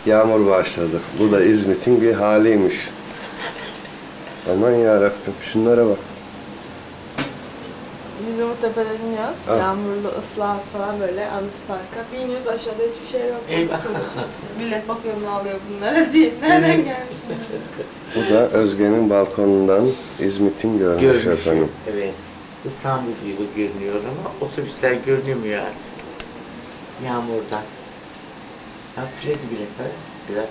Yağmur başladı. Bu da İzmit'in bir haliymiş. Aman yarabbim, şunlara bak. Biz Umuttepe'de iniyoruz. Ah. Yağmurlu, ıslahız falan böyle Anıt Park'a. Bir iniyoruz, aşağıda hiçbir şey yok. Eyvah. Millet bakıyor ne alıyor bunlara diye. Nereden gelmiş? Bu da Özge'nin balkonundan İzmit'in görmüş Görmüş. efendim. Evet. İstanbul gibi görünüyor ama otobüsler görünmüyor artık. Yağmurdan. Hafifledi bile biraz.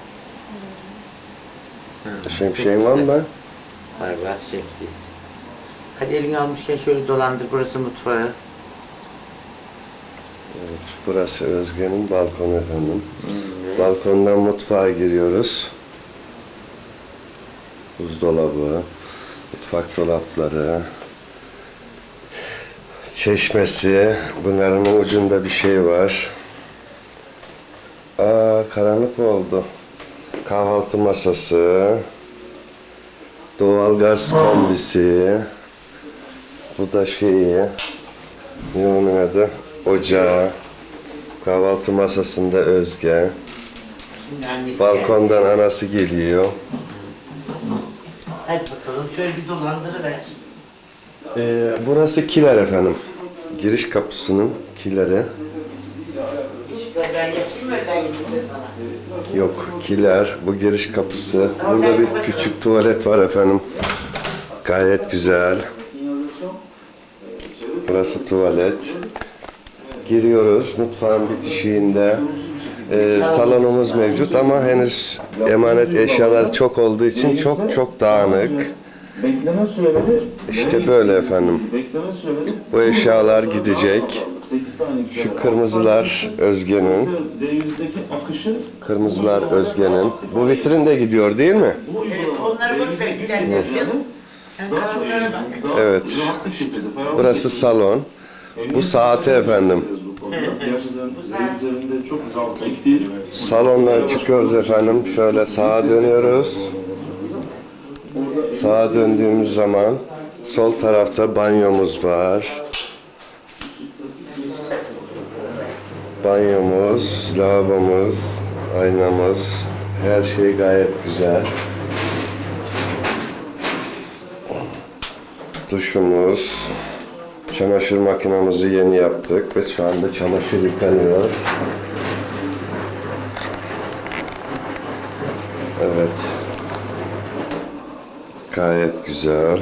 Şemsiyen var mı? Var şemsiyesi. Hadi elini almışken şöyle dolandır. Burası mutfağı. Evet, burası Özge'nin balkonu efendim. Evet. Balkondan mutfağa giriyoruz. Buzdolabı, mutfak dolapları, çeşmesi, bunların ucunda bir şey var. Karanlık oldu. Kahvaltı masası, doğalgaz kombisi, bu da şeyi, ne onun adı? Ocağı, kahvaltı masasında Özge, Şimdi annesi balkondan geldi. anası geliyor. Hadi bakalım şöyle bir dolandırıver. Burası kiler efendim. Giriş kapısının kileri. İşte ben yapayım mı öden gidince sana? Yok, kiler. Bu giriş kapısı. Burada bir küçük tuvalet var efendim. Gayet güzel. Burası tuvalet. Giriyoruz. Mutfağın bitişiğinde salonumuz mevcut ama henüz emanet eşyalar çok olduğu için çok dağınık. Bekleme süreleri İşte böyle efendim. bekleme süreleri Bu eşyalar gidecek. 8 saniye. Şu kırmızılar Özge'nin. D100'deki akışı Kırmızılar Özge'nin. Bu vitrin de gidiyor değil mi? bu Evet, uygulama onları boş ver giderler canım. Sen daha çok kalanlara bak. daha Evet. rahatlık getirdi. Ferahlık Burası getirdi. salon. Bu saati efendim. Bu konuda. Gerçekten D100 üzerinde çok ciddi. Salondan çıkıyoruz efendim. Şöyle sağa dönüyoruz. Sağa döndüğümüz zaman sol tarafta banyomuz var. Banyomuz, lavabomuz, aynamız, her şey gayet güzel. Duşumuz, çamaşır makinamızı yeni yaptık ve şu anda çamaşır yıkanıyor. Evet. Gayet güzel.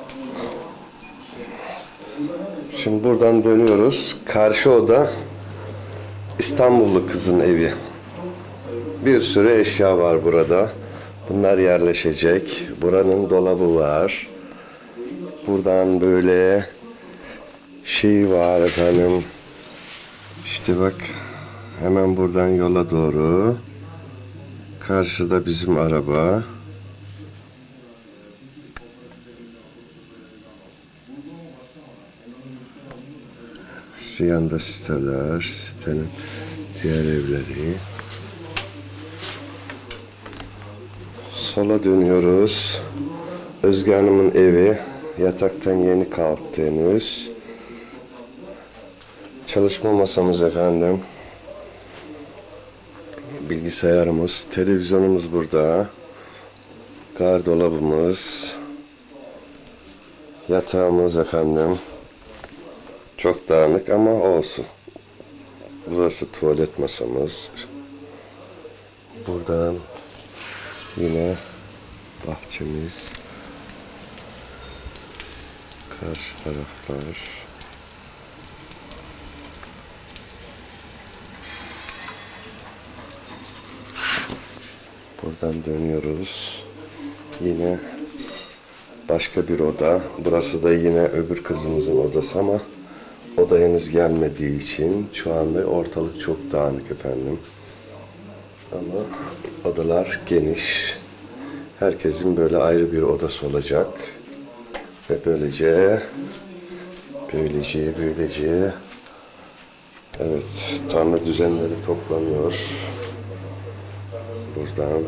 Şimdi buradan dönüyoruz. Karşı oda İstanbullu kızın evi. Bir sürü eşya var burada. Bunlar yerleşecek. Buranın dolabı var. Buradan böyle şey var efendim. İşte bak, hemen buradan yola doğru. Karşıda bizim araba. Şu yanda siteler, sitenin diğer evleri. Sola dönüyoruz. Özge Hanım'ın evi. Yataktan yeni kalktı henüz. Çalışma masamız efendim. Bilgisayarımız, televizyonumuz burada. Gardolabımız. Yatağımız efendim. Çok dağınık ama olsun. Burası tuvalet masamız. Buradan yine bahçemiz. Karşı taraflar. Buradan dönüyoruz. Yine başka bir oda. Burası da yine öbür kızımızın odası ama o da henüz gelmediği için şu anda ortalık çok dağınık efendim. Ama odalar geniş. Herkesin böyle ayrı bir odası olacak. Ve böylece evet, tamir düzenleri toplanıyor. Buradan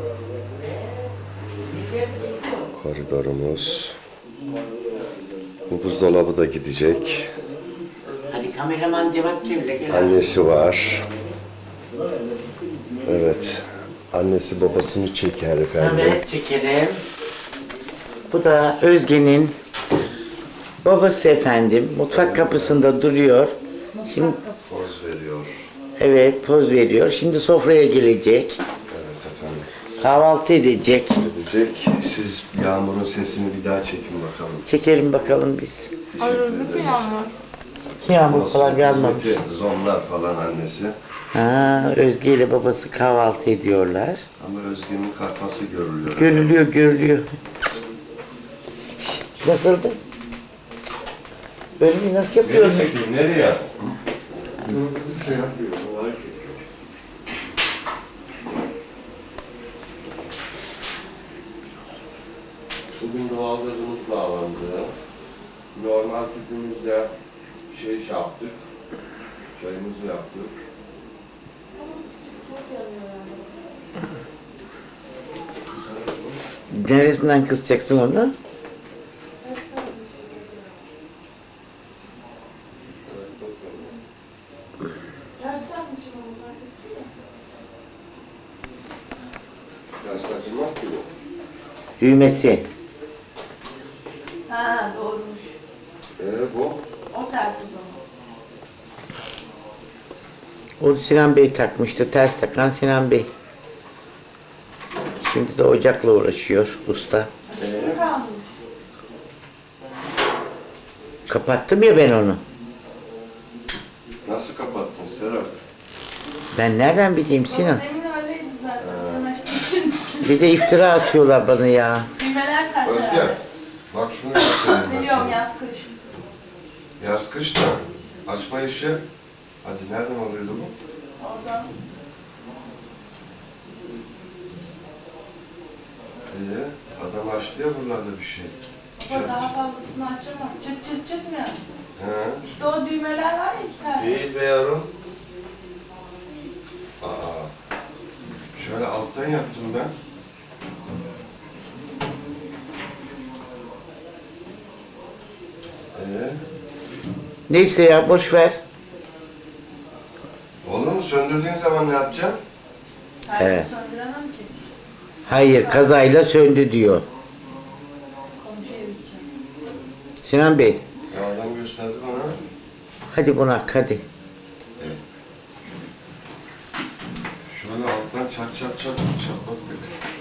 koridorumuz. Bu buzdolabı da gidecek. Hadi kameraman Cevat Kelle gel. Annesi var. Evet. annesi babasını çeker efendim. Evet, çekelim. Bu da Özge'nin babası efendim. Mutfak kapısında duruyor. Şimdi Poz veriyor. evet, poz veriyor. Şimdi sofraya gelecek. Evet efendim. Kahvaltı edecek. Edecek. Siz Yağmur'un sesini bir daha çekin bakalım. Çekelim bakalım biz. Anladık ya ama. Yağmur falan gelmemiş. Hizmeti, zonlar falan annesi. Ha, Özge ile babası kahvaltı ediyorlar. Ama Özge'nin kafası görülüyor. Görülüyor, görülüyor. Nasıldı? Böyle nasıl yapıyorsun? Nereye? Bugün doğalgazımız bağlandı. Normal tüpümüzle şey yaptık. Çayımızı yaptık. Neresinden kısacaksın onu? Biraz kaçırmaz ki bu. Düğmesi. Ha doğrumuş. Bu? O ters o zaman. O Sinan Bey takmıştı. Ters takan Sinan Bey. Şimdi de ocakla uğraşıyor usta. Ne kalmış? Kapattım ya ben onu. Nasıl kapattın Serap? Ben nereden bileyim Sinan? Demin öyleydi zaten. Sen açtın şimdi. Bir de iftira atıyorlar bana ya. Düğmeler ters Özge, herhalde. bak şunu yapayım ben Biliyorum sana. yaz kış. Yaz kış da açma işi. Hadi nereden oluyordu bu? Oradan. Adam açtı ya buralarda bir şey. Baba daha fazlasını açamaz. Çıt çıt çıt mı? He. İşte o düğmeler var ya 2 tane. Değil be yavrum. Şöyle alttan yaptım ben. Neyse ya boş ver. Olur mu? Söndürdüğün zaman ne yapacaksın? Hayır Evet. söndüremem ki. Hayır kazayla söndü diyor. Komşuya gideceğim. Sinan Bey Ya adam gösterdi bana. hadi bunak hadi. Şöyle alttan çat çat çat çatlattık.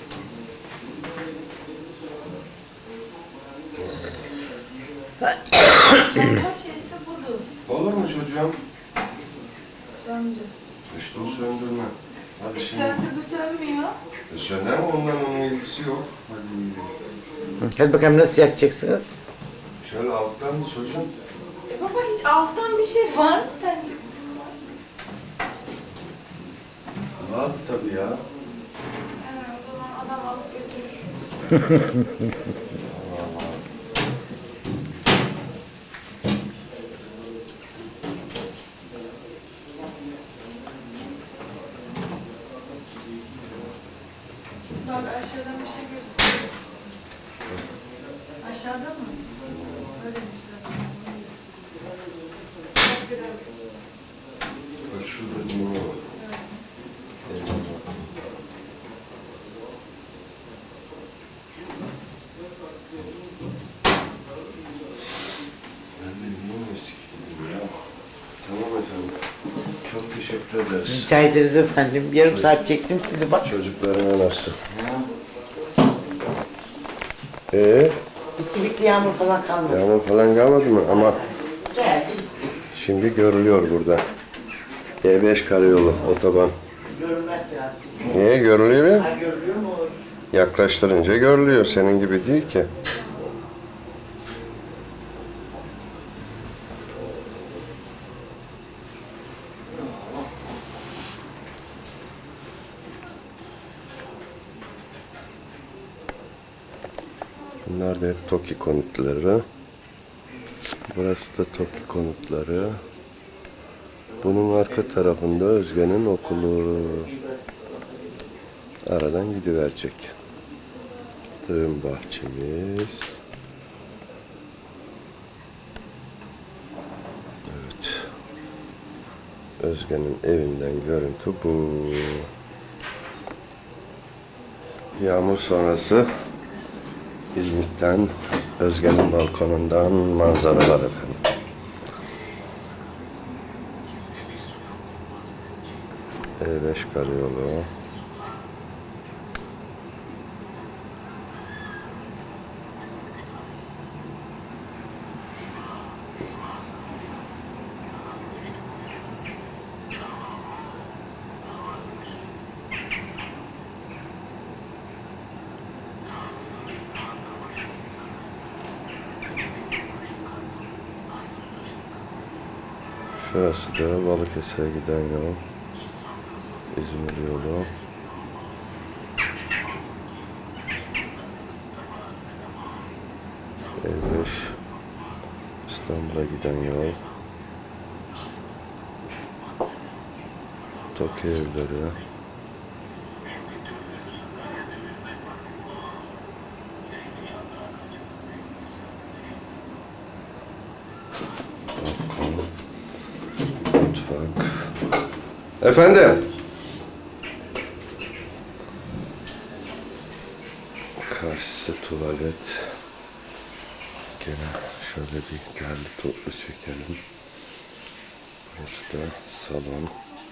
Çakma şeysi budur. Olur mu çocuğum? Söndü. İşte o söndürme. Hadi şimdi. Söndü bu sönmüyor. Söner mi? Ondan onun ilgisi yok. Hadi yürü. Hadi bakalım nasıl yapacaksınız? Şöyle alttan çocuğum. Baba hiç alttan bir şey var mı sence? Vardı tabii ya. Evet, o zaman adam alıp götürür. Bak aşağıdan bir şey gösteriyor. Aşağıda mı? Öyle bir şey. Bak biraz. Bak şurada limon var. Eyvallah. Ben de limon eskiydim ya. Tamam efendim. Çok teşekkür ederiz. Rica ederiz efendim. Yarım saat çektim sizi bak. Çocukların anası. Bitti bitti yağmur falan kalmadı. Yağmur falan kalmadı mı? Ama Geldi. şimdi görülüyor burada. E5 karayolu, otoban. Görünmez ya siz. Niye görülüyor ya? Ha, görülüyor mu olur? Yaklaştırınca görülüyor. Senin gibi değil ki. Bunlar da hep TOKİ konutları. Burası da TOKİ konutları. Bunun arka tarafında Özge'nin okulu. Aradan gidiverecek. Dığım bahçemiz. Evet. Özge'nin evinden görüntü bu. Yağmur sonrası İzmit'ten, Özge'nin balkonundan manzaralar efendim. E5 karayolu. Şurası da Balıkesir'e giden yol. İzmir yolu. E5 İstanbul'a giden yol. Tokyo evleri. Balkon. Mutfak. Efendim? Karşısı tuvalet. Gene şöyle bir derli toplu çekelim. Burası da salon.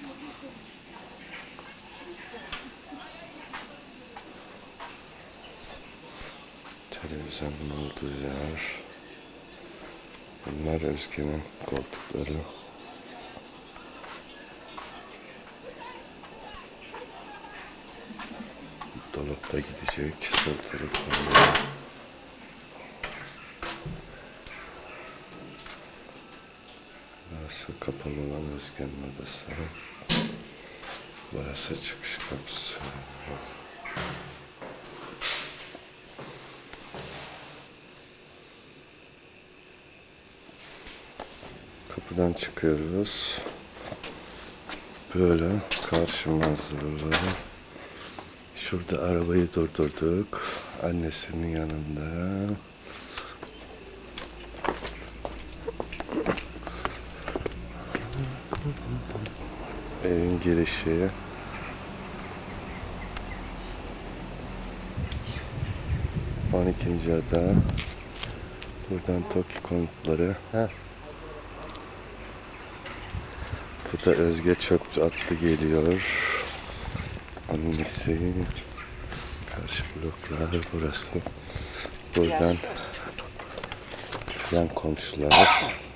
Televizyonun olduğu yer. Bunlar Özge'nin koltukları. Dolapta gidecek. Sol tarafında. Burası kapalı olan Özge'nin odası. Burası çıkış kapısı. Kapıdan çıkıyoruz. Böyle karşı manzaraları. Şurada arabayı durdurduk. Annesinin yanında. Evin girişi. On ikinci ada. Buradan Tokyo konutları. Bu da Özge çöp attı geliyor. Annesi. Karşı bloklar burası. Buradan yan komşular.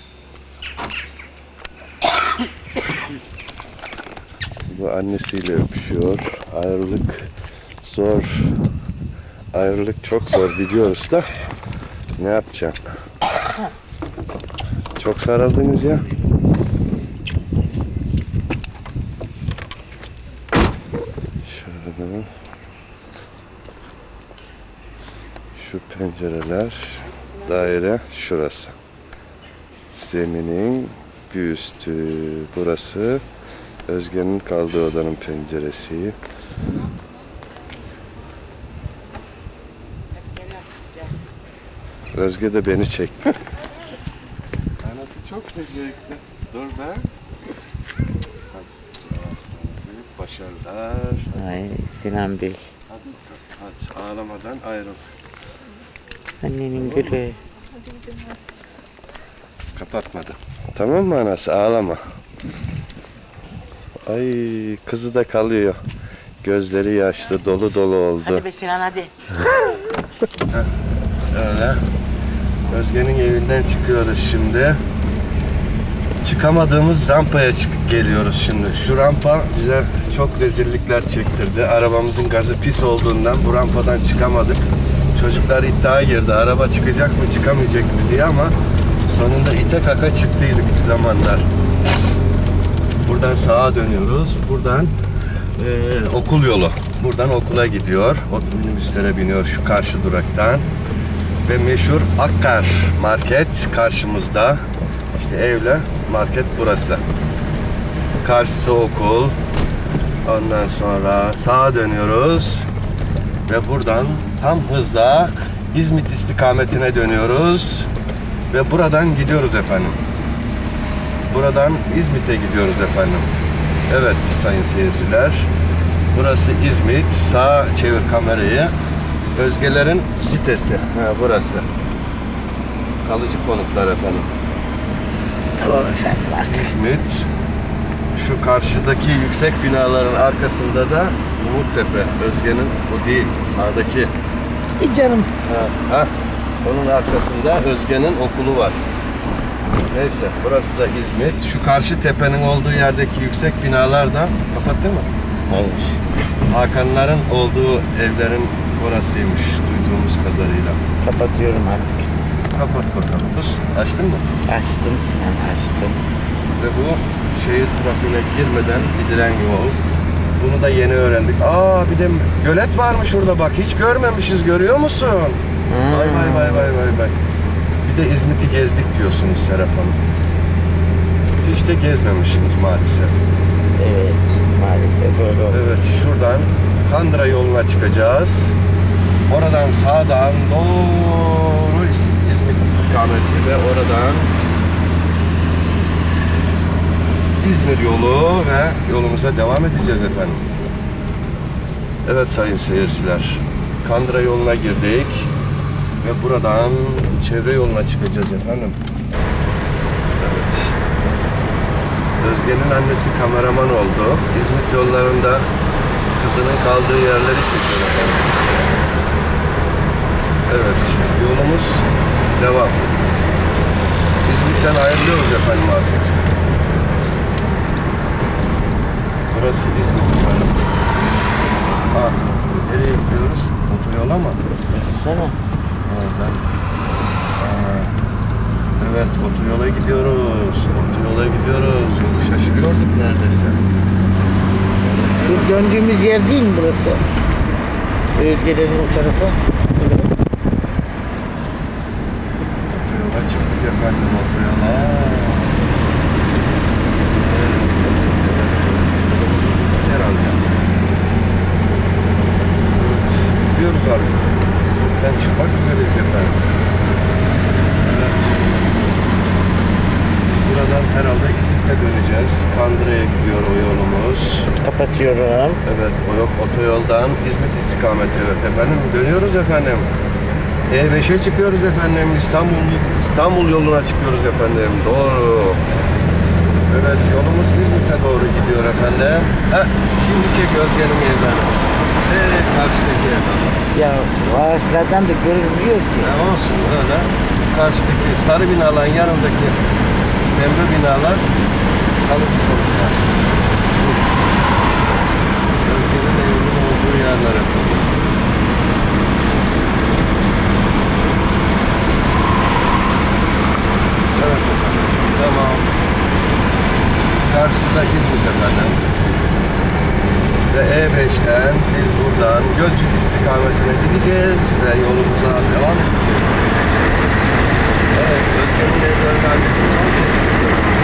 Bu annesiyle öpüşüyor. Ayrılık zor. Ayrılık çok zor biliyoruz da. Ne yapacağım? Çok sarıldınız ya. Şöyle. Şu pencereler. Daire şurası. Zeminin bir üstü burası. Özge'nin kaldığı odanın penceresi. Özge de beni çek. Anası çok becerikli. Dur be. Büyük başarılar. Ay Sinan Bey. Hadi ağlamadan ayrıl. Annenin gülü. Kapatmadım. Tamam mı anası? Ağlama. Ay kızı da kalıyor. Gözleri yaşlı, dolu dolu oldu. Hadi be Sinan hadi. Öyle. Özge'nin evinden çıkıyoruz şimdi. Çıkamadığımız rampaya geliyoruz şimdi. Şu rampa bize çok rezillikler çektirdi. Arabamızın gazı pis olduğundan bu rampadan çıkamadık. Çocuklar iddiaya girdi. Araba çıkacak mı çıkamayacak mı diye ama sonunda ite kaka çıktıydık bir zamanlar. Buradan sağa dönüyoruz. Buradan okul yolu. Buradan okula gidiyor. Minibüslere biniyor şu karşı duraktan. Ve meşhur Akkar market karşımızda. İşte evle market burası. Karşısı okul. Ondan sonra sağa dönüyoruz. Ve buradan tam hızla İzmit istikametine dönüyoruz. Ve buradan gidiyoruz efendim. Buradan İzmit'e gidiyoruz efendim. Evet sayın seyirciler. Burası İzmit. Sağa çevir kamerayı. Özgeler'in sitesi. Ha, burası. Kalıcı konutlar efendim. Tamam efendim artık. İzmit. Şu karşıdaki yüksek binaların arkasında da Umuttepe. Özge'nin o değil. Sağdaki. Canım. Ha. Onun arkasında Özge'nin okulu var. Neyse. Burası da İzmit. Şu karşı tepenin olduğu yerdeki yüksek binalar da kapattın mı? Hayır. Hakanların olduğu evlerin orasıymış duyduğumuz kadarıyla. Kapatıyorum artık. Kapat bakalım. Kız, açtın mı? Açtım Sinan, açtım. Ve bu şehir trafiğine girmeden gidilen yol. Bunu da yeni öğrendik. Aa, bir de gölet varmış orada bak. Hiç görmemişiz, görüyor musun? Vay vay vay vay vay vay. Bir de İzmit'i gezdik diyorsunuz Serap Hanım. Hiç de gezmemişsiniz maalesef. Evet, maalesef öyle oldu. Evet, şuradan Kandıra yoluna çıkacağız. Oradan sağdan doğru İzmit istikameti ve oradan İzmir yolu ve yolumuza devam edeceğiz efendim. Evet sayın seyirciler, Kandıra yoluna girdik ve buradan çevre yoluna çıkacağız efendim. Evet. Özge'nin annesi kameraman oldu. İzmit yollarında kızının kaldığı yerleri çekiyor efendim. Evet, yolumuz devam. İzmit'ten ayrılıyoruz efendim artık. Burası İzmit efendim. Nereye gidiyoruz? Otoyola mı? Baksana. Oradan. Evet, otoyola gidiyoruz. Otoyola gidiyoruz. Yolu şaşırıyorduk neredeyse. Şu döndüğümüz yer değil mi burası? Özge'lerin o tarafı. Evet. Otoyola çıktık efendim, otoyola. Herhalde. Evet, gidiyoruz artık. İzmit'ten çıkmak üzereyiz efendim. Evet. Buradan herhalde İzmit'e döneceğiz. Kandıra'ya gidiyor o yolumuz. Kapatıyorum. Evet, o yok otoyoldan İzmit istikameti. Evet efendim, dönüyoruz efendim. E5'e çıkıyoruz efendim. İstanbul yoluna çıkıyoruz efendim. Doğru. Evet, yolumuz İzmit'e doğru gidiyor efendim. Şimdi çek Özge'nin evlerini. Evet, karşıdaki efendim. Ya ağaçlardan da görünmüyor ki. Olsun öyle. Karşıdaki sarı binaların yanındaki pembe binalar kalıcı konutlar. Özge'nin evinin olduğu yerler efendim. Evet efendim. Tamam. Karşıda İzmit efendim. Ve E5'ten biz buradan Gölcük istikametine gideceğiz ve yolumuza devam edeceğiz. Evet, Özge'nin evlerinin annesi son kez.